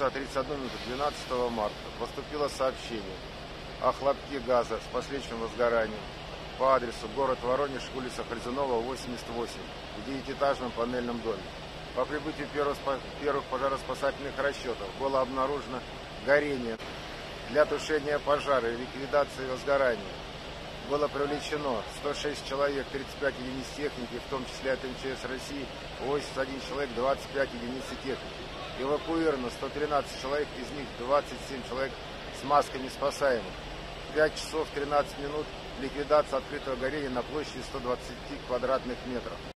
часа 31 минуты 12 марта поступило сообщение о хлопке газа с последующим возгоранием по адресу город Воронеж, улица Хальзунова, 88, в девятиэтажном панельном доме. По прибытию первых пожароспасательных расчетов было обнаружено горение. Для тушения пожара и ликвидации возгорания было привлечено 106 человек, 35 единиц техники, в том числе от МЧС России, 81 человек, 25 единиц техники. Эвакуировано 113 человек, из них 27 человек с масками спасаемых. 5 часов 13 минут ликвидация открытого горения на площади 120 квадратных метров.